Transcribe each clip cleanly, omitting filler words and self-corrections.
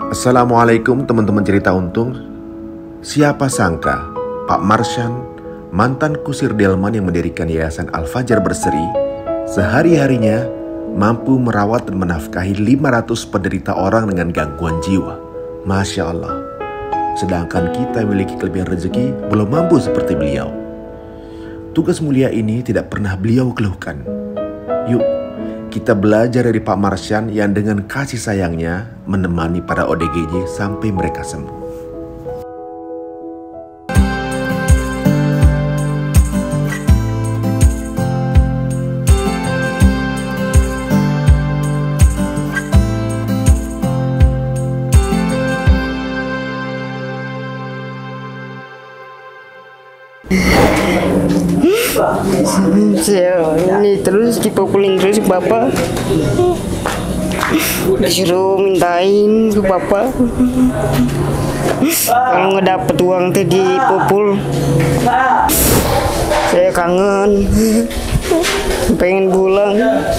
Assalamualaikum teman-teman cerita untung. Siapa sangka Pak Marsyan, mantan kusir Delman yang mendirikan Yayasan Al-Fajar Berseri, sehari-harinya mampu merawat dan menafkahi 500 penderita orang dengan gangguan jiwa. Masya Allah. Sedangkan kita memiliki kelebihan rezeki belum mampu seperti beliau. Tugas mulia ini tidak pernah beliau keluhkan. Yuk, kita belajar dari Pak Marsyan yang dengan kasih sayangnya menemani para ODGJ sampai mereka sembuh. Ini terus dipukulin terus Bapak, disuruh mintain ke Bapak kalau nggak dapet uang tuh dipukul. Saya kangen, pengen pulang.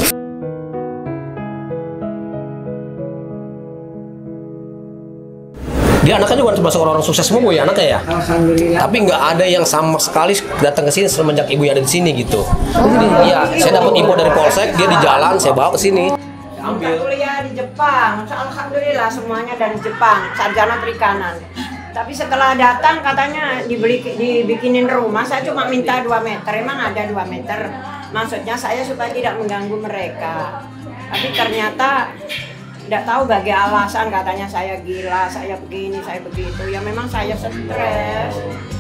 Dia anaknya juga termasuk orang-orang sukses semua ya anaknya ya. Alhamdulillah. Tapi nggak ada yang sama sekali datang ke sini semenjak ibunya ada di sini gitu. Jadi ya saya dapat info dari Polsek, dia di jalan, saya bawa ke sini. Ambil kuliah di Jepang, alhamdulillah semuanya dari Jepang, sarjana perikanan. Tapi setelah datang katanya dibikinin rumah, saya cuma minta 2 meter, emang ada 2 meter. Maksudnya saya supaya tidak mengganggu mereka. Tapi ternyata tidak tahu bagi alasan, katanya saya gila, saya begini, saya begitu. Ya memang saya stres.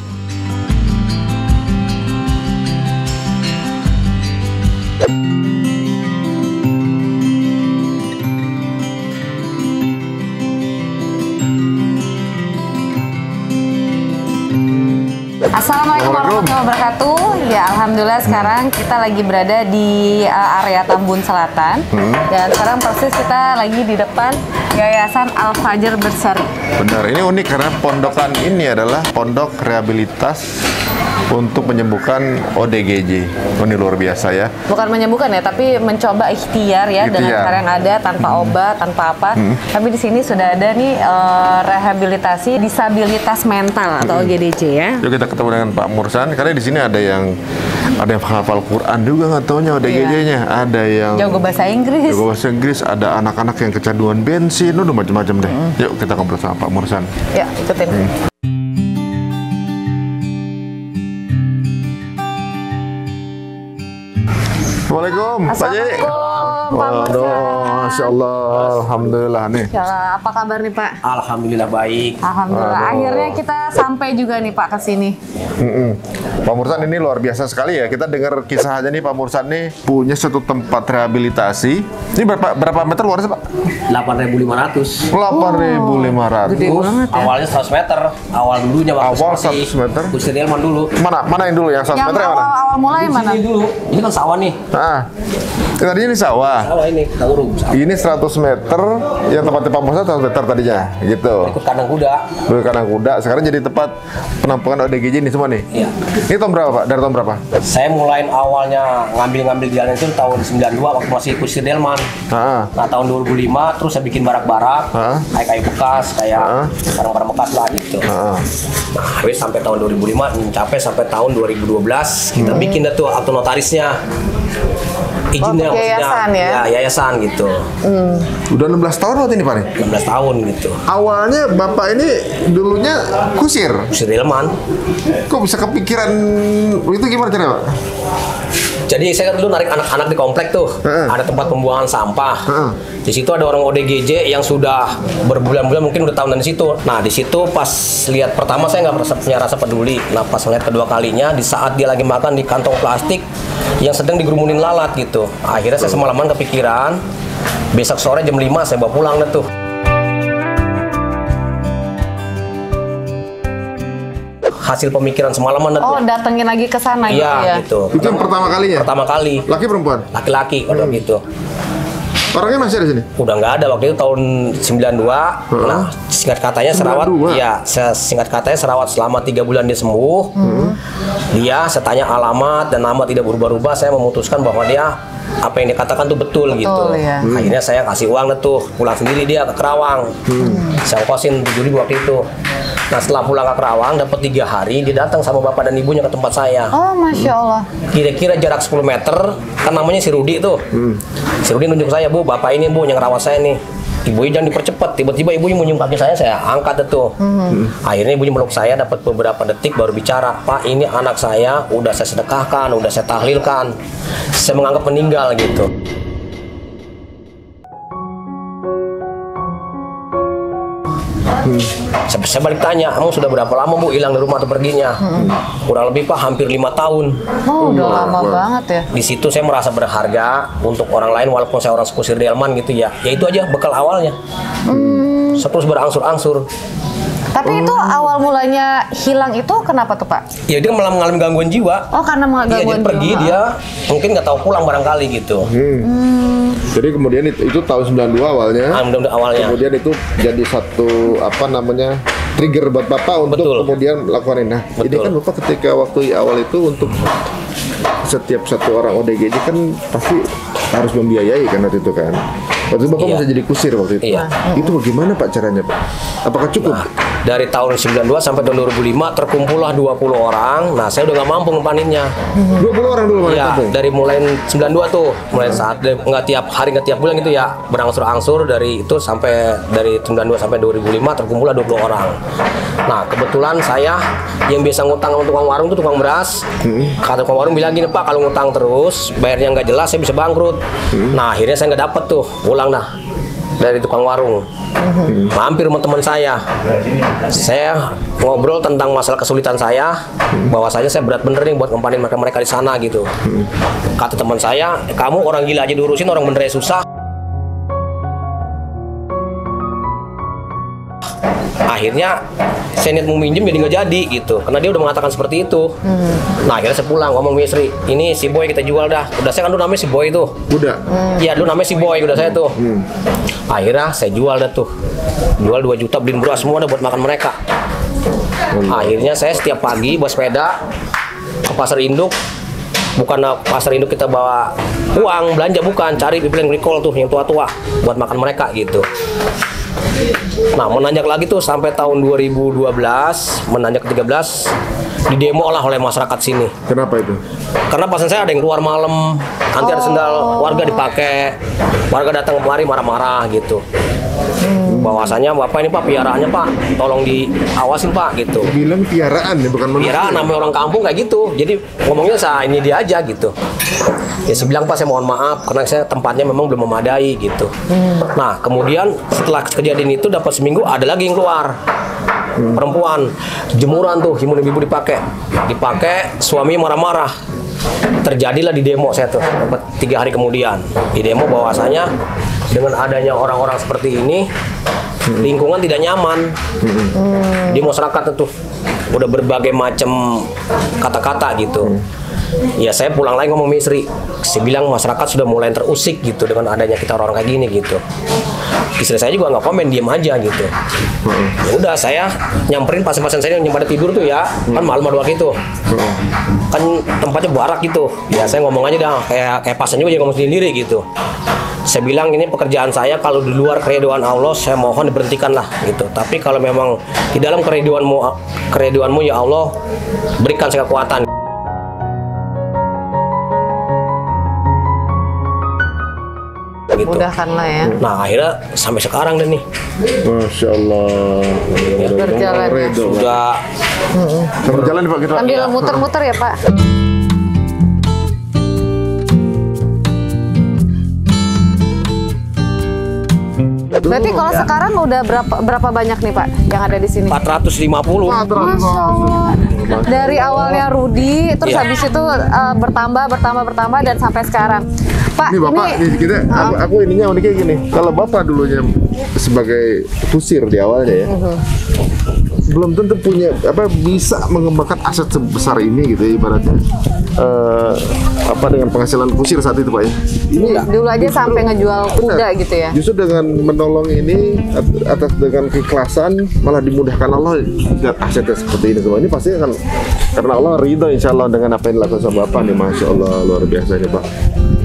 Assalamualaikum warahmatullahi wabarakatuh. Ya, alhamdulillah sekarang kita lagi berada di area Tambun Selatan. Dan sekarang persis kita lagi di depan Yayasan Al-Fajar Berseri. Benar, ini unik karena pondokan ini adalah pondok rehabilitas untuk menyembuhkan ODGJ. Ini luar biasa ya. Bukan menyembuhkan ya, tapi mencoba ikhtiar ya dengan cara yang ada, tanpa obat, tanpa apa. Tapi di sini sudah ada nih rehabilitasi disabilitas mental atau ODGJ ya. Yuk kita ketemu dengan Pak Marsyan. Karena di sini ada yang hafal Quran juga nggak taunya ODGJ-nya. Ada yang jago bahasa Inggris. Jago bahasa Inggris. Ada anak-anak yang kecanduan bensin. Udah macam-macam deh. Yuk kita ngobrol sama Pak Marsyan. Ya, ikutin. Assalamualaikum, Pak Ji. Waduh, Masya Allah, Alhamdulillah nih. Apa kabar nih Pak? Alhamdulillah baik. Alhamdulillah. Akhirnya kita sampai juga nih Pak ke sini. Pak Marsyan ini luar biasa sekali ya. Kita dengar kisah aja nih Pak Marsyan nih punya satu tempat rehabilitasi. Ini berapa meter luasnya Pak? 8.500. 8.500. Gede banget ya. Awalnya 100 meter. Awal dulunya waktu Awal masih 100 meter. kusir Delman dulu. Mana yang dulu? Yang 100 Yang meter yang mana? awal mulai mana? Ini dulu. Ini kan sawah nih. Tadinya ini sawah. Sawah ini kita urung. Ini 100 meter, yang tempatnya Pak Marsyan 100 meter tadinya, gitu. Ikut kandang kuda. Dulu kandang kuda, sekarang jadi tempat penampungan ODGJ ini semua nih. Iya. Ini tahun berapa Pak? Dari tahun berapa? Saya mulai awalnya ngambil jalan itu tahun 92 waktu masih kusir Delman. Nah tahun 2005 terus saya bikin barak-barak, kayak kayu bekas, kayak barang-barang bekas lah gitu. Nah habis sampai tahun 2005 mencapai sampai tahun 2012 kita bikin dah tuh akte notarisnya. Izinnya yayasan ya? Ya, yayasan gitu. Udah 16 tahun waktu ini Pak nih? 16 tahun gitu. Awalnya Bapak ini dulunya kusir. Kusir Delman. Kok bisa kepikiran itu gimana caranya Pak? Jadi saya kan dulu narik anak-anak di komplek tuh, ada tempat pembuangan sampah. Di situ ada orang ODGJ yang sudah berbulan-bulan mungkin udah tahun dari situ. Nah di situ pas lihat pertama saya nggak punya rasa peduli. Nah pas ngeliat kedua kalinya di saat dia lagi makan di kantong plastik yang sedang digerumunin lalat gitu. Akhirnya saya semalaman kepikiran, besok sore jam 5 saya bawa pulang deh tuh. Hasil pemikiran semalaman Oh, datengin lagi ke sana gitu ya? Iya, gitu. Itu yang pertama kalinya? Pertama kali. Laki perempuan? Laki-laki kalau gitu. Orangnya masih ada di sini? Udah nggak ada waktu itu tahun 92. Nah, singkat katanya serawat. 92? Ya, singkat katanya serawat selama 3 bulan dia sembuh. Dia, saya tanya alamat dan nama tidak berubah-ubah. Saya memutuskan bahwa dia apa yang dia katakan tuh betul gitu. Ya. Akhirnya saya kasih uang deh tuh, pulang sendiri dia ke Kerawang. Saya ongkosin 7.000 waktu itu. Nah setelah pulang ke Kerawang dapat 3 hari, dia datang sama bapak dan ibunya ke tempat saya. Oh, Masya Allah. Kira-kira jarak 10 meter, kan namanya si Rudi tuh. Si Rudi nunjuk saya, Bu, bapak ini Bu yang rawat saya nih. Ibunya jangan dipercepat, tiba-tiba ibunya menyium kaki saya angkat itu. Akhirnya ibunya meluk saya, dapat beberapa detik baru bicara, Pak ini anak saya, udah saya sedekahkan, udah saya tahlilkan, saya menganggap meninggal gitu. Saya balik tanya, kamu sudah berapa lama Bu hilang dari rumah atau perginya? Kurang lebih Pak hampir 5 tahun. Oh, udah lama banget ya. Di situ saya merasa berharga untuk orang lain walaupun saya orang sekusir Delman gitu ya. Ya itu aja bekal awalnya. Saya terus berangsur-angsur. Tapi itu awal mulanya hilang itu kenapa tuh Pak? Ya dia malah mengalami gangguan jiwa. Oh, karena Dia gangguan pergi jiwa. dia mungkin nggak tahu pulang barangkali gitu. Jadi kemudian itu tahun 92 awalnya. Mudah-mudahan awalnya. Kemudian itu jadi satu trigger buat Bapak untuk Betul. kemudian melakukan ini. Nah, ini Betul. kan Bapak ketika waktu awal itu untuk setiap satu orang ODGJ kan pasti harus membiayai kan waktu itu kan. Waktu itu Bapak Iya. bisa jadi kusir waktu itu. Iya. Itu bagaimana Pak caranya Pak? Apakah cukup? Nah, dari tahun 92 sampai tahun 2005 terkumpullah 20 orang. Nah, saya udah nggak mampu ngempaninnya. 20 orang dulu Ya, dari mulai 92 tuh, mulai saat nggak tiap hari nggak tiap bulan gitu ya, berangsur-angsur dari itu sampai dari 92 sampai 2005 terkumpullah 20 orang. Nah, kebetulan saya yang biasa ngutang sama tukang warung tuh tukang beras. Kata tukang warung bilang gini, Pak, kalau ngutang terus bayarnya nggak jelas saya bisa bangkrut. Nah, akhirnya saya nggak dapet tuh, pulang dah dari tukang warung. Mampir sama teman saya ngobrol tentang masalah kesulitan saya, bahwasanya saya berat bener nih buat ngempanin mereka di sana gitu. Kata teman saya, kamu orang gila aja diurusin, orang bener ya susah. Akhirnya saya niat mau minjem jadi nggak jadi gitu, karena dia udah mengatakan seperti itu. Nah akhirnya saya pulang ngomong sama istri, ini si Boy kita jual dah. Udah saya kan dulu namanya si Boy tuh. Udah. Iya dulu namanya si Boy, udah saya tuh. Akhirnya saya jual dah tuh, jual 2 juta beliin beras semua dah buat makan mereka. Akhirnya saya setiap pagi bawa sepeda ke pasar induk. Bukan pasar induk kita bawa uang belanja, bukan, cari people yang recall tuh yang tua-tua buat makan mereka gitu. Nah menanjak lagi tuh sampai tahun 2012, menanjak ke 13 didemo lah oleh masyarakat sini. Kenapa itu? Karena pasien saya ada yang keluar malam, nanti ada sendal warga dipakai, warga datang kemari marah-marah gitu. Bahwasanya Bapak ini Pak piaraannya Pak, tolong diawasin Pak gitu. Bilang piaraan ya, bukan manusia. Piaraan namanya orang kampung kayak gitu. Jadi ngomongnya saya ini dia aja gitu. Ya saya bilang Pak saya mohon maaf karena saya tempatnya memang belum memadai gitu. Nah kemudian setelah kejadian itu dapat seminggu ada lagi yang keluar. Perempuan jemuran tuh himun ibu dipakai suaminya marah-marah. Terjadilah di demo saya tuh 3 hari kemudian di demo bahwasanya dengan adanya orang-orang seperti ini lingkungan tidak nyaman di masyarakat itu udah berbagai macam kata-kata gitu. Ya saya pulang lagi ngomong istri, saya bilang masyarakat sudah mulai terusik gitu dengan adanya kita orang kayak gini gitu. Istri saya juga nggak komen, diem aja gitu. Ya udah saya nyamperin pasien-pasien saya yang pada tidur tuh ya, kan malam ada waktu itu. Kan tempatnya barak gitu. Ya saya ngomong aja dah kayak pasien juga ngomong sendiri gitu. Saya bilang ini pekerjaan saya, kalau di luar keridhaan Allah saya mohon diberhentikan lah gitu. Tapi kalau memang di dalam keridhaanmu ya Allah berikan saya kekuatan. Gitu. Mudahkanlah ya. Nah akhirnya sampai sekarang deh nih. Masya Allah. Berjalan ya. Sudah Sambil jalan Pak kita. Sambil muter-muter ya Pak. Berarti kalau sekarang udah berapa banyak nih Pak yang ada di sini? 450. Dari awalnya Rudi, terus Iya. habis itu bertambah dan sampai sekarang. Pak, Ini Bapak, kita, aku ininya uniknya gini. Kalau Bapak dulunya sebagai kusir di awalnya ya, belum tentu punya bisa mengembangkan aset sebesar ini gitu ya, ibaratnya dengan penghasilan kusir saat itu Pak ya. Ini dulu aja sampai ngejual kuda gitu ya. Justru dengan menolong ini atas dengan keikhlasan malah dimudahkan Allah lihat asetnya seperti ini semua. Ini pasti akan karena Allah ridho insya Allah dengan apa yang dilakukan sama Bapak nih, Masya Allah luar biasa nih Pak.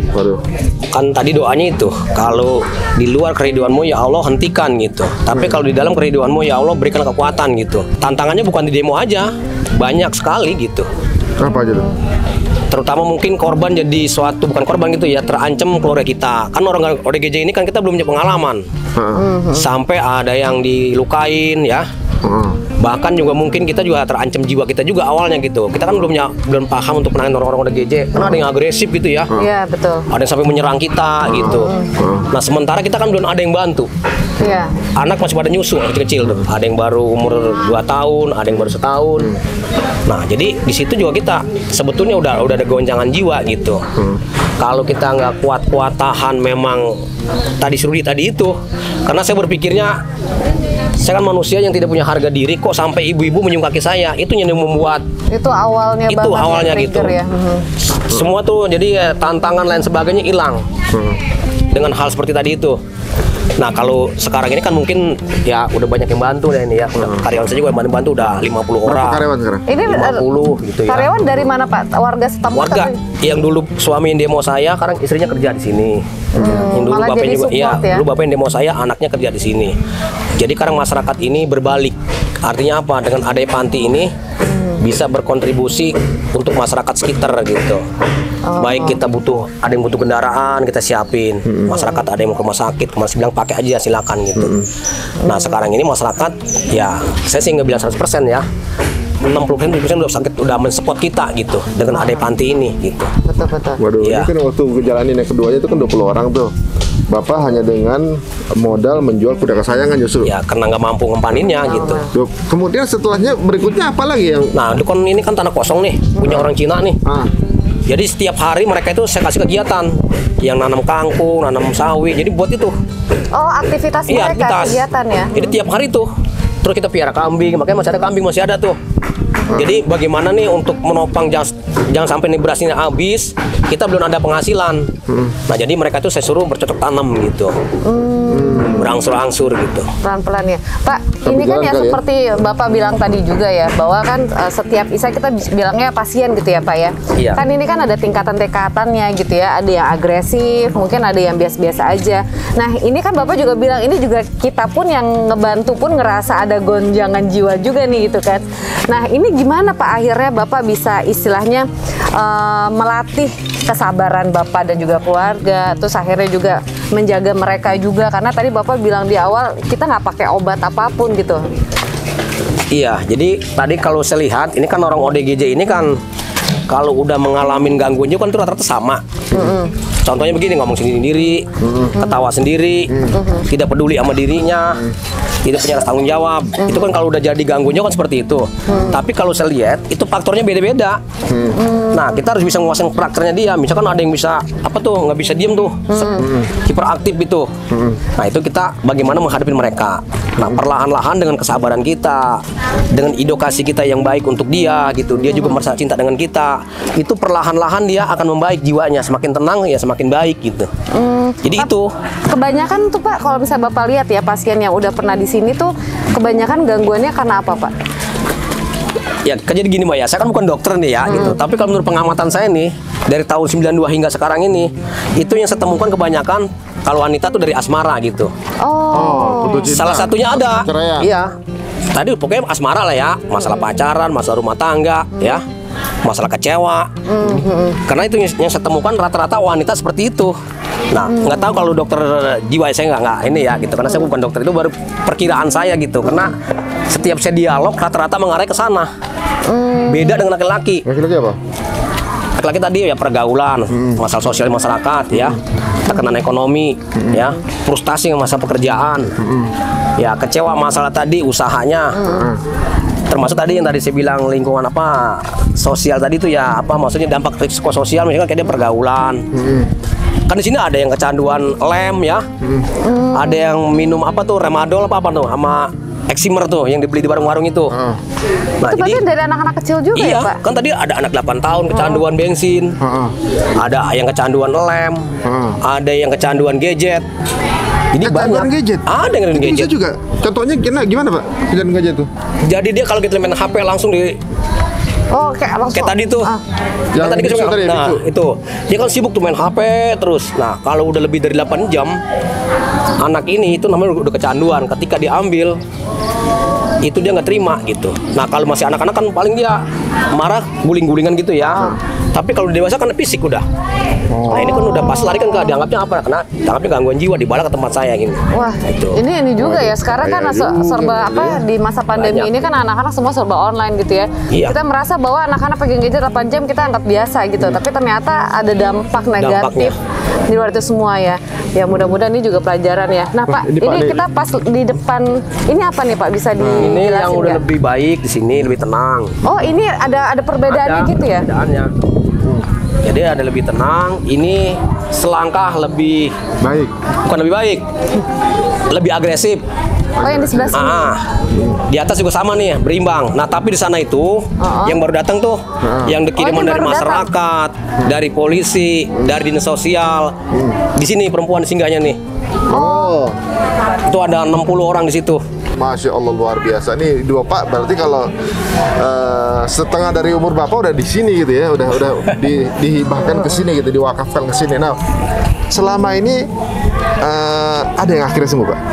Waduh. Kan tadi doanya itu, kalau di luar keriduanmu ya Allah hentikan gitu. Tapi kalau di dalam keriduanmu ya Allah berikan kekuatan gitu. Tantangannya bukan di demo aja, banyak sekali gitu. Apa aja tuh? Terutama mungkin korban jadi suatu, bukan korban gitu ya, terancam keluarga kita. Kan orang ODGJ ini kan kita belum punya pengalaman. Sampai ada yang dilukain ya. Bahkan juga mungkin kita juga terancam jiwa kita juga awalnya gitu. Kita kan belum paham untuk menangani orang-orang ODGJ. Karena ada yang agresif gitu ya. Iya, betul. Ada yang sampai menyerang kita gitu. Nah, sementara kita kan belum ada yang bantu. Iya. Anak masih pada nyusu kecil-kecil tuh. Ada yang baru umur 2 tahun, ada yang baru setahun. Nah, jadi di situ juga kita sebetulnya udah ada gonjangan jiwa gitu. Kalau kita nggak kuat tahan memang tadi itu. Karena saya berpikirnya saya kan manusia yang tidak punya harga diri, kok sampai ibu-ibu menyium kaki saya. Itu yang membuat Itu awalnya gitu. Ya. Semua tuh jadi tantangan lain sebagainya hilang. Dengan hal seperti tadi itu. Nah, kalau sekarang ini kan mungkin ya udah banyak yang bantu deh ini ya. Karyawan saya juga bantu udah 50 orang. Berapa karyawan sekarang? Ini 50 gitu ya. Karyawan dari mana, Pak? Warga setempat? Warga yang dulu suami yang demo saya, sekarang istrinya kerja di sini. Yang dulu bapaknya juga, ya? Dulu bapaknya yang demo saya, anaknya kerja di sini. Jadi sekarang masyarakat ini berbalik. Artinya apa? Dengan adanya panti ini bisa berkontribusi untuk masyarakat sekitar gitu. Baik kita ada yang butuh kendaraan, kita siapin. Masyarakat ada yang mau ke rumah sakit, masih bilang pakai aja silakan gitu. Nah, sekarang ini masyarakat ya saya sih nggak bilang 100% ya. 60% udah mensupport kita gitu dengan adanya panti ini gitu. Betul. Waduh, Ya. ini kan waktu ngejalanin yang keduanya itu kan 20 orang tuh. Bapak hanya dengan modal menjual kuda kesayangan justru. Ya karena nggak mampu ngempaninnya gitu. Duh, kemudian setelahnya berikutnya apa lagi yang Nah, itu kan ini kan tanah kosong nih, punya orang Cina nih. Jadi setiap hari mereka itu saya kasih kegiatan yang nanam kangkung, nanam sawi. Jadi buat itu. Oh, aktivitas mereka, kegiatan ya. Jadi tiap hari tuh. Terus kita piara kambing, makanya masih ada kambing, masih ada tuh. Jadi bagaimana nih untuk menopang jangan sampai nih beras ini habis, kita belum ada penghasilan. Nah, jadi mereka tuh saya suruh bercocok tanam gitu. Berangsur-angsur gitu. Pelan-pelan ya. Pak, ini kan ya seperti Bapak bilang tadi juga ya, bahwa kan setiap kita bilangnya pasien gitu ya, Pak ya. Iya. Kan ini kan ada tingkatan-tingkatannya gitu ya. Ada yang agresif, mungkin ada yang biasa-biasa aja. Nah, ini kan Bapak juga bilang ini juga kita pun yang ngebantu pun ngerasa ada gonjangan jiwa juga nih gitu kan. Nah, ini gimana Pak akhirnya Bapak bisa istilahnya melatih kesabaran Bapak dan juga keluarga, terus akhirnya juga menjaga mereka juga, karena tadi Bapak bilang di awal kita nggak pakai obat apapun gitu. Iya, jadi tadi kalau saya lihat ini kan orang ODGJ ini kan kalau udah mengalami gangguan jiwa kan itu rata-rata sama. Contohnya begini, ngomong sendiri, ketawa sendiri, tidak peduli sama dirinya, tidak punya rasa tanggung jawab. Itu kan kalau udah jadi gangguan jiwa kan seperti itu. Tapi kalau saya lihat itu faktornya beda-beda. Nah, kita harus bisa menguasai karakternya dia. Misalkan ada yang bisa nggak bisa diem tuh, hiperaktif itu. Nah, itu kita bagaimana menghadapi mereka. Nah, perlahan-lahan dengan kesabaran kita, dengan edukasi kita yang baik untuk dia gitu, dia juga merasa cinta dengan kita. Itu perlahan-lahan dia akan membaik jiwanya, semakin tenang ya semakin baik gitu. Jadi itu kebanyakan tuh Pak, kalau misalnya Bapak lihat ya pasien yang udah pernah di sini tuh kebanyakan gangguannya karena apa Pak? ya jadi gini Mbak ya, saya kan bukan dokter nih ya gitu. Tapi kalau menurut pengamatan saya nih dari tahun 92 hingga sekarang ini, itu yang saya temukan kebanyakan kalau wanita tuh dari asmara gitu. Salah satunya ada. Iya. Tadi pokoknya asmara lah ya, masalah pacaran, masalah rumah tangga, ya, masalah kecewa. Karena itu yang saya temukan rata-rata wanita seperti itu. Nah, nggak tahu kalau dokter jiwa saya nggak ini ya gitu, karena saya bukan dokter, itu baru perkiraan saya gitu. Karena setiap saya dialog rata-rata mengarah ke sana. Beda dengan laki-laki. Laki-laki apa? Laki-laki tadi ya pergaulan, masalah sosial masyarakat ya, tekanan ekonomi, ya, frustasi masalah pekerjaan, ya, kecewa masalah tadi usahanya, termasuk tadi yang tadi saya bilang lingkungan apa sosial tadi itu ya apa maksudnya dampak psikososial, misalkan kayak dia pergaulan. Kan di sini ada yang kecanduan lem ya, ada yang minum apa tuh remadol apa tuh sama Eximer tuh yang dibeli di warung-warung itu. Nah, itu berarti dari anak-anak kecil juga iya, ya Pak? Kan tadi ada anak 8 tahun kecanduan bensin, ada yang kecanduan lem, ada yang kecanduan gadget. Jadi kecanduan gadget? Ada yang gadget. Bisa juga. Contohnya gimana Pak? Kecanduan gadget tuh? Jadi dia kalau kita main HP langsung di Oh, kayak langsung. Kayak tadi tuh. Yang Tadi bisu tadi, nah, bisu. itu. Dia kan sibuk tuh main HP terus. Nah, kalau udah lebih dari 8 jam, anak ini itu namanya udah kecanduan. Ketika diambil, itu dia nggak terima gitu. Nah, kalau masih anak-anak kan paling dia marah, guling-gulingan gitu ya. Tapi kalau dewasa kan fisik udah. Nah, ini kan udah pas lari kan dianggapnya apa? Karena dianggapnya gangguan jiwa, dibawa ke tempat saya gini. Wah, Itu. ini juga ya. Sekarang kan serba apa di masa pandemi Banyak. ini kan anak-anak semua serba online gitu ya. Iya. Kita merasa bahwa anak-anak pegang gadget 8 jam kita anggap biasa gitu. Tapi ternyata ada dampak negatif di luar itu semua ya. Ya mudah-mudahan ini juga pelajaran ya. Nah Pak, ini Pak, ini nih. kita pas di depan ini apa nih Pak? Bisa dijelasin Ini yang udah nggak? lebih baik di sini, lebih tenang. Oh ini ada perbedaannya Ada gitu ya? perbedaannya. Jadi ada lebih tenang. Ini selangkah lebih Baik. bukan lebih baik, lebih agresif. Oh yang di sebelah sini. Di atas juga sama nih, berimbang. Nah, tapi di sana itu yang baru datang tuh, yang kiriman ini dari baru masyarakat, dari polisi, dari dinas sosial. Di sini perempuan singgahnya nih. Oh, Itu ada 60 orang di situ. Masya Allah luar biasa. Nih dua Pak, berarti kalau setengah dari umur Bapak udah di sini gitu ya, udah dihibahkan ke sini gitu, diwakafkan ke sini. Nah, selama ini ada yang akhirnya sembuh Pak?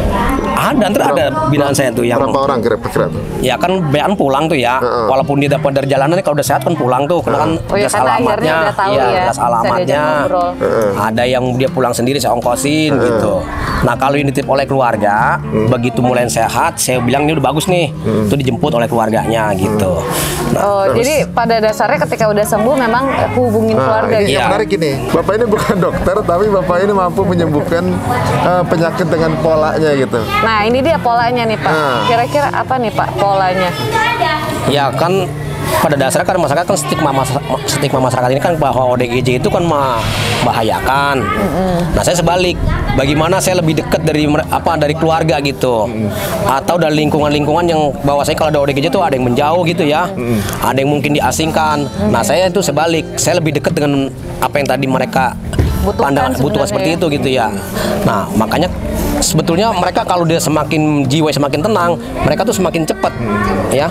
Ada binaan saya tuh yang Berapa orang kira-kira tuh? ya kan bean pulang tuh ya. Walaupun dia dapat dari jalanan kalau udah sehat kan pulang tuh. Karena kan Oh ya, jelas karena akhirnya alamatnya, udah tahu iya, ya, jelas bisa alamatnya. diajak ngobrol. Ada yang dia pulang sendiri saya ongkosin gitu. Nah, kalau ini dititip oleh keluarga, begitu mulai sehat, saya bilang ini udah bagus nih. Itu dijemput oleh keluarganya gitu. Nah, Oh, terus- jadi pada dasarnya ketika udah sembuh memang hubungin keluarga ini gitu. yang Iya. menarik ini. Bapak ini bukan dokter, tapi Bapak ini mampu menyembuhkan penyakit dengan polanya gitu. Nah, ini dia polanya nih, Pak. Kira-kira apa nih, Pak, polanya? ya kan pada dasarnya kan masyarakat kan stigma masyarakat ini kan bahwa ODGJ itu kan membahayakan. Nah, saya sebalik. Bagaimana saya lebih dekat dari dari keluarga gitu. Atau dari lingkungan-lingkungan yang bahwa saya kalau ada ODGJ itu ada yang menjauh gitu ya. Ada yang mungkin diasingkan. Nah, saya itu sebalik. Saya lebih dekat dengan apa yang tadi mereka Butuhkan butuh sebenarnya seperti ya. itu gitu ya. Nah, makanya sebetulnya mereka kalau dia semakin jiwa semakin tenang, mereka tuh semakin cepat ya.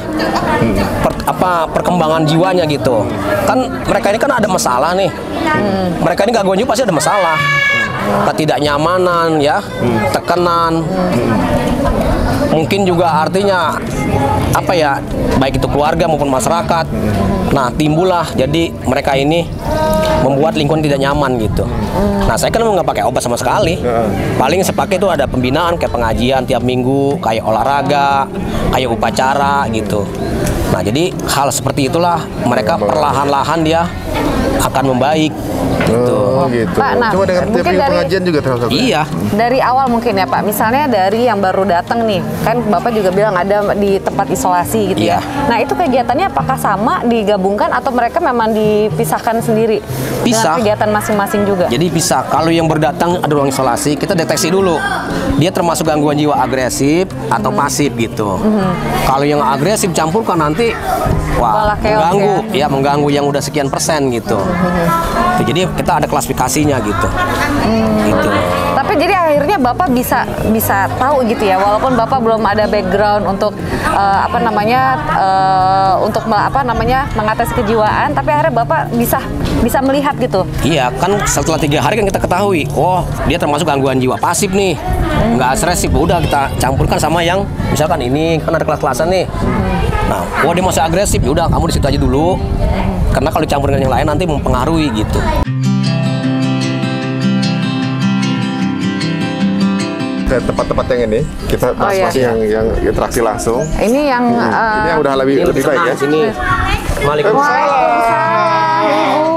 Perkembangan jiwanya gitu. Kan mereka ini kan ada masalah nih. Mereka ini gangguan jiwa pasti ada masalah. Ketidaknyamanan ya, tekanan. Mungkin juga artinya apa ya, baik itu keluarga maupun masyarakat. Nah, timbullah jadi mereka ini membuat lingkungan tidak nyaman gitu. Nah, saya kan nggak pakai obat sama sekali. Paling saya pakai itu ada pembinaan kayak pengajian tiap minggu, kayak olahraga, kayak upacara gitu. Nah, jadi hal seperti itulah mereka perlahan-lahan dia akan membaik gitu. Oh gitu. Pak, nah, Coba dengan mungkin TV dari- pengajian juga termasuk. Iya. Dari awal mungkin ya, Pak. Misalnya dari yang baru datang nih. Kan Bapak juga bilang ada di tempat isolasi gitu ya. Iya. Nah, itu kegiatannya apakah sama digabungkan atau mereka memang dipisahkan sendiri? Pisah. Dengan kegiatan masing-masing juga. Jadi bisa, kalau yang berdatang ada ruang isolasi, kita deteksi dulu. Dia termasuk gangguan jiwa agresif atau pasif gitu. Kalau yang agresif campurkan nanti, Malah chaos mengganggu, ya mengganggu yang udah sekian persen gitu. Tuh, jadi kita ada klasifikasinya gitu. Gitu. Tapi jadi akhirnya Bapak bisa tahu gitu ya, walaupun Bapak belum ada background untuk mengatasi kejiwaan, tapi akhirnya Bapak bisa melihat gitu. Iya, kan setelah 3 hari kan kita ketahui, oh dia termasuk gangguan jiwa pasif nih, nggak agresif. Udah kita campurkan sama yang misalkan ini kan ada kelas-kelasan nih. Nah, oh dia masih agresif, ya udah kamu di situ aja dulu. Karena kalau dicampur dengan yang lain nanti mempengaruhi gitu. Ke tempat-tempat yang ini kita bahas iya. masih yang interaksi langsung. Ini yang Ini yang udah lebih baik ya. Sini. Waalaikumsalam, Ibu.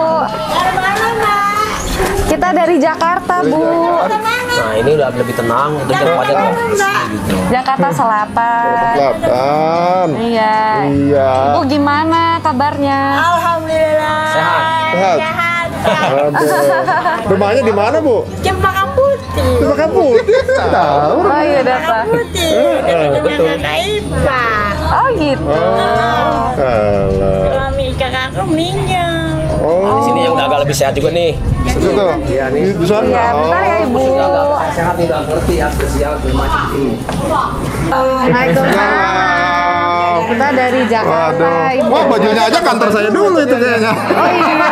Kita dari Jakarta, Bu. Nah, ini udah lebih tenang, itu tempatnya tuh gitu. Jakarta Selatan. Selatan. Iya. Iya. Bu, gimana kabarnya? Alhamdulillah. Sehat. Sehat. Aduh. Rumahnya di mana, Bu? Cempaka Putih. Cempaka Putih. Tahu. Oh iya, Data. Putih. Betul. Kakak Ipa. Oh gitu. Alah. Suami kakakku meninggal. Oh, Di sini yang udah agak lebih sehat juga nih. itu. Iya nih. Di sana. Iya, bentar ya, Ibu. Sehat nih, udah ngerti ya, spesial macam ini. Waalaikumsalam. Kita dari Jakarta. Waduh. Wah, bajunya aja kantor saya dulu itu kayaknya. Oh iya.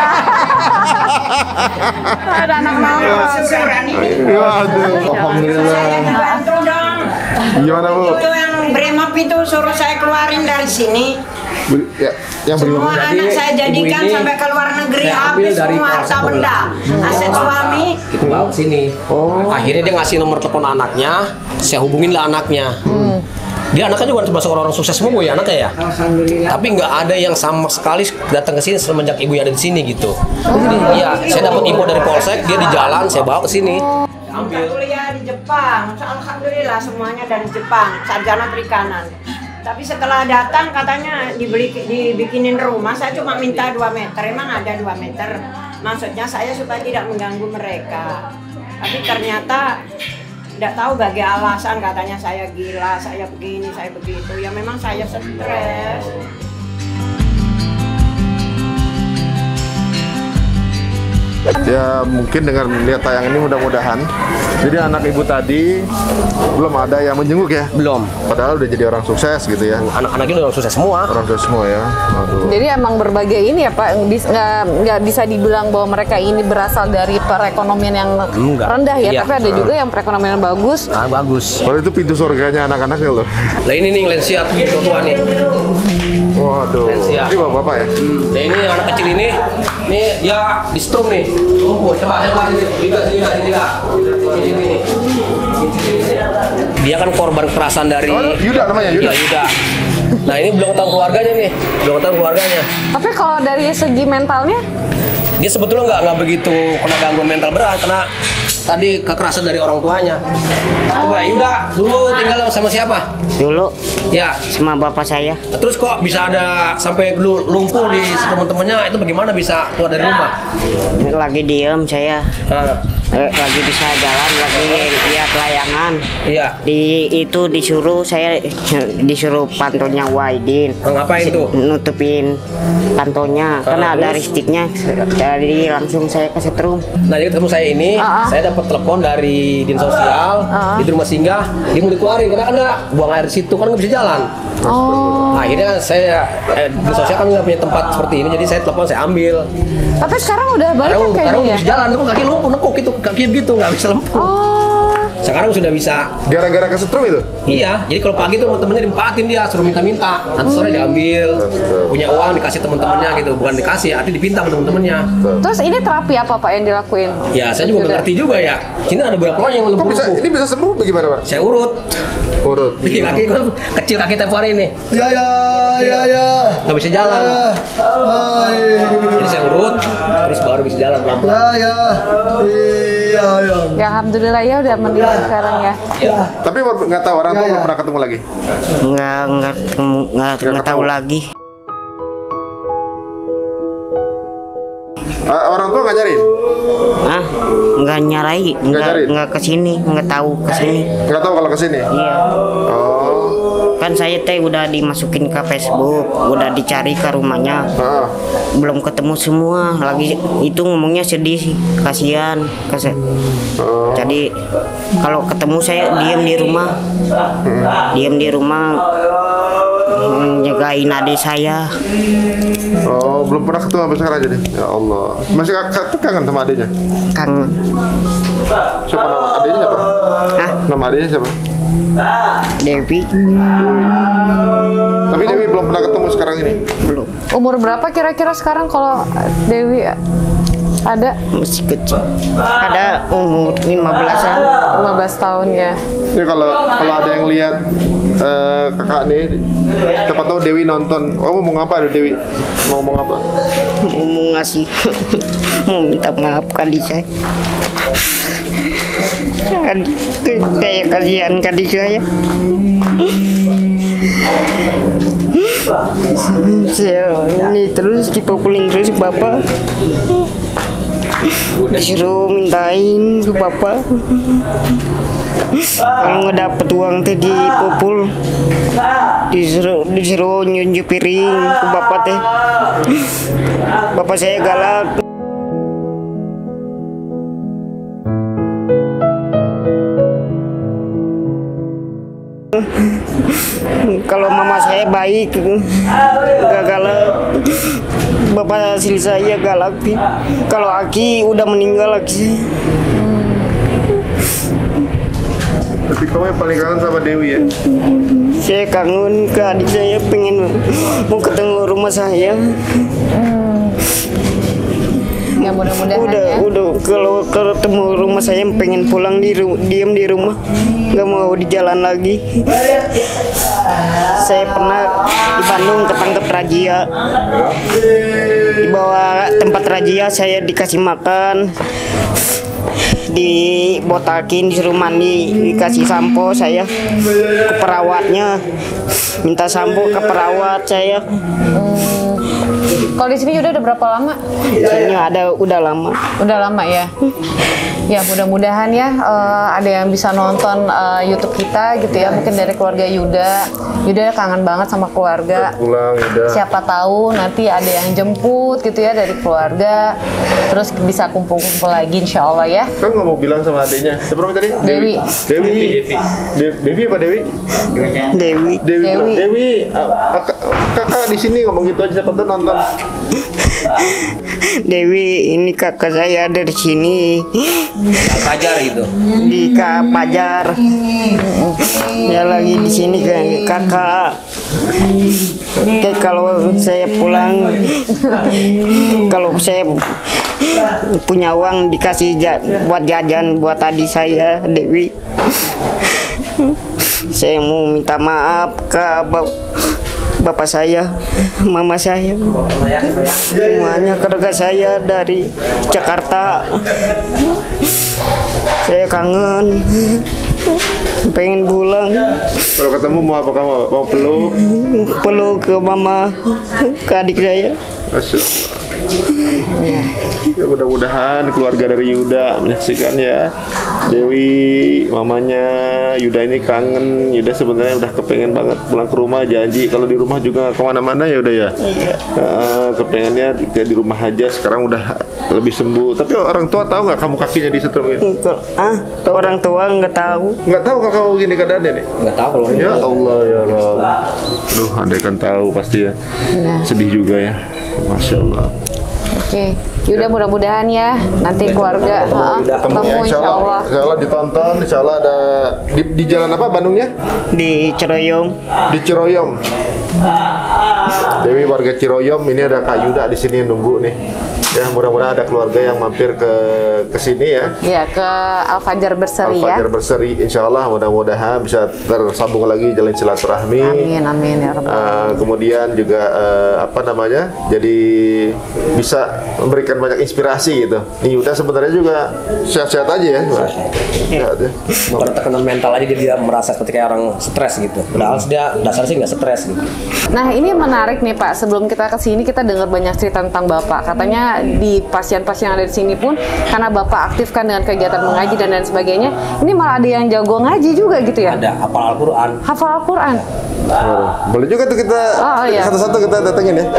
Ada anak mama. Waduh. Alhamdulillah. Saya dibantu dong. Gimana, Bu? Itu yang bremap itu suruh saya keluarin dari sini. Ya, yang Semua anak saya jadikan sampai ke luar negeri, habis semua harta benda, aset suami. Itu bawa ke sini. Akhirnya dia ngasih nomor telepon anaknya, saya hubungin lah anaknya. Dia anaknya juga termasuk orang-orang sukses semua Bu, ya anaknya ya. Alhamdulillah. Tapi nggak ada yang sama sekali datang ke sini semenjak ibunya ada di sini gitu. Jadi ya saya dapat info dari polsek, dia di jalan, saya bawa ke sini. Minta kuliah di Jepang, alhamdulillah semuanya dari Jepang, sarjana perikanan. Tapi setelah datang katanya dibikinin rumah, saya cuma minta 2 meter, emang ada 2 meter. Maksudnya saya supaya tidak mengganggu mereka. Tapi ternyata tidak tahu bagi alasan katanya saya gila, saya begini, saya begitu. Ya memang saya stres. Ya mungkin dengan lihat tayang ini mudah-mudahan. Jadi anak ibu tadi belum ada yang menjenguk ya? Belum. Padahal udah jadi orang sukses gitu ya? Anak-anaknya udah sukses semua. Orang sukses semua ya? Aduh. Jadi emang berbagai ini ya Pak, nggak bisa dibilang bahwa mereka ini berasal dari perekonomian yang Enggak. rendah ya, Iya. tapi ada juga yang perekonomian bagus. Ah, bagus. Kalau itu pintu surganya anak-anaknya loh. Nah ini nih lensia tua nih. Waduh. Lensia. Ini bapak-bapak ya? Nah ini anak kecil ini dia di stroke nih. Oh, coba sini. Dia kan korban kekerasan dari Yuda namanya, Yuda. Iya, Yuda. Nah ini belum tahu keluarganya nih, belum tahu keluarganya. Tapi kalau dari segi mentalnya, Dia sebetulnya nggak begitu kena gangguan mental berat karena tadi kekerasan dari orang tuanya. Coba Yuda dulu tinggal sama siapa? Dulu Ya. sama bapak saya. Terus kok bisa ada sampai lumpuh di teman-temannya, itu bagaimana bisa keluar dari rumah? Lagi diem saya. Nah, Lagi bisa jalan, lagi lihat layangan. iya. Itu disuruh pantonya Waidin. Ngapain tuh? Nutupin pantonya karena ada listriknya. Jadi langsung saya kesetrum. Nah, jadi ketemu saya ini, saya dapat telepon dari dinas sosial di rumah singgah, dia mau dikeluarin karena kan nggak buang air di situ kan nggak bisa jalan. Nah, akhirnya saya dinas sosial kan nggak punya tempat seperti ini, jadi saya telepon, saya ambil. tapi sekarang udah balik kan Sekarang kayaknya ya? bisa jalan, tuh kaki lumpuh nekuk itu, kaki gitu nggak bisa lempuh. Oh, Sekarang sudah bisa. Gara-gara kesetrum itu? Iya, jadi kalau pagi tuh temennya diempatin dia, suruh minta-minta. Nanti sore diambil, punya uang dikasih temen-temennya gitu, bukan dikasih, artinya dipinta sama temen-temennya. terus ini terapi apa Pak yang dilakuin? Ya, saya juga nggak ngerti juga ya. Sini ada beberapa orang yang Kok bisa, lumpuh. ini bisa sembuh bagaimana Pak? Saya urut. Urut. Di kaki kan kecil kaki tempo hari ini. Ya. Nggak bisa jalan. Jadi saya urut, terus baru bisa jalan pelan-pelan. Ya. Ya alhamdulillah ya udah mendingan sekarang ya. Tapi nggak tahu orang tua belum pernah ketemu lagi. Nggak tahu lagi. Orang tua nggak nyariin? Ah, nggak nyarai, nyari? nggak kesini, nggak tahu kesini. Nggak tahu kalau kesini. Iya. Oh. Kan saya dimasukin ke Facebook, udah dicari ke rumahnya, belum ketemu semua. Lagi itu ngomongnya sedih sih, kasihan. Jadi kalau ketemu saya diam di rumah, jagain adik saya. Oh, belum pernah ketemu sampai sekarang jadi. Ya Allah. Masih kangen sama adiknya? Kangen. Siapa nama adiknya siapa? Hah? Nama adiknya siapa? Devi. Tapi Dewi belum pernah ketemu sekarang ini. Belum. Umur berapa kira-kira sekarang kalau Dewi ada? Masih kecil. Ada umur 15-an. 15 tahun ya. Ini kalau ada yang lihat kakak nih, siapa tahu Dewi nonton. Oh, mau ngomong apa Dewi? Mau ngomong apa? Mau ngasih, mau minta maaf kali saya. Kayak kasihan kali saya. Ini terus dipukulin terus bapak. Disuruh mintain ke bapak. Kalau nggak dapet uang teh dipukul. Disuruh nyunjuk piring ke bapak teh. Bapak saya galak. Kalau mama saya baik, nggak galak. Bapak hasil saya galak. Kalau Aki udah meninggal Aki. Tapi kamu yang paling kangen sama Dewi ya? Saya kangen ke adik saya, pengen mau ketemu rumah saya. Ya mudah-mudahan Udah kalau ketemu rumah saya pengen pulang diam di rumah, nggak mau di jalan lagi. Saya pernah di Bandung ketangkep razia, dibawa tempat razia, saya dikasih makan, dibotakin, disuruh mandi, dikasih sampo, saya ke perawatnya, minta sampo ke perawat saya. Kalau di sini udah berapa lama? Ini udah lama. Udah lama ya. Ya mudah-mudahan ya ada yang bisa nonton YouTube kita gitu ya, mungkin dari keluarga Yuda. Yuda kangen banget sama keluarga. Pulang Yuda. Siapa tahu nanti ada yang jemput gitu ya dari keluarga, terus bisa kumpul-kumpul lagi insya Allah ya. Kan nggak mau bilang sama adiknya. Siapa namanya tadi? Dewi. Dewi apa Dewi? Dewi. Kakak di sini ngomong gitu aja, siapa tuh nonton. Dewi, ini kakak saya dari sini. Pajar gitu. Di Kak Pajar. Ya lagi di sini kan kakak. Kayak kalau saya pulang, kalau saya punya uang dikasih buat jajan buat adik saya Dewi. Saya mau minta maaf ke bapak saya, mama saya, semuanya keluarga saya dari Jakarta. Saya kangen, pengen pulang. Kalau ketemu mau apa kamu? Mau peluk? Peluk ke mama, ke adik saya. Masya Allah. Ya mudah-mudahan keluarga dari Yuda menyaksikan ya. Dewi, mamanya Yuda ini kangen. Yuda sebenarnya udah kepengen banget pulang ke rumah, janji kalau di rumah juga kemana-mana ya udah ya. Kepengennya di rumah aja. Sekarang udah lebih sembuh. Tapi orang tua tahu nggak kamu kakinya disetrum ya? Orang tua nggak tahu. Nggak tahu kalau kamu gini keadaannya nih? Nggak tahu kalau Ya Allah ya Allah. Aduh, andai kan tahu pasti ya. Sedih juga ya. Masya Allah. Oke, Yuda mudah-mudahan ya nanti keluarga ketemu insya Allah. Insya Allah ditonton. Insya Allah ada di jalan apa Bandungnya? Di Ciroyom. Di Ciroyom. Dewi warga Ciroyom, ini ada Kak Yuda di sini nunggu nih. Ya mudah-mudahan ada keluarga yang mampir ke sini ya. Ya ke Al-Fajar Berseri ya. Al-Fajar Berseri, insya Allah mudah-mudahan bisa tersambung lagi jalan silaturahmi. Amin ya Rabbal. Kemudian juga jadi bisa memberikan banyak inspirasi gitu. Ini Yuda sebenarnya juga sehat-sehat aja ya. Sehat ya. Bukan tekanan mental aja dia merasa ketika orang stres gitu. Padahal dia dasarnya sih nggak stres gitu. Nah ini menarik nih Pak, sebelum kita kesini kita dengar banyak cerita tentang Bapak. Katanya di pasien-pasien yang ada di sini pun karena Bapak aktif kan dengan kegiatan mengaji dan lain sebagainya, ini malah ada yang jago ngaji juga gitu ya? Ada hafal Al-Quran. Hafal Al-Quran. Boleh juga tuh kita satu-satu kita datengin ya.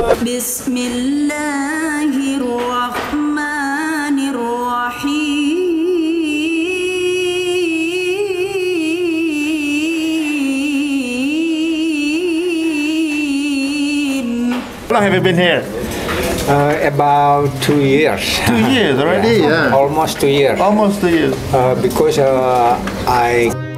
How long have you been here? About 2 years. 2 years already, yeah. Almost 2 years. Almost 2 years. Because I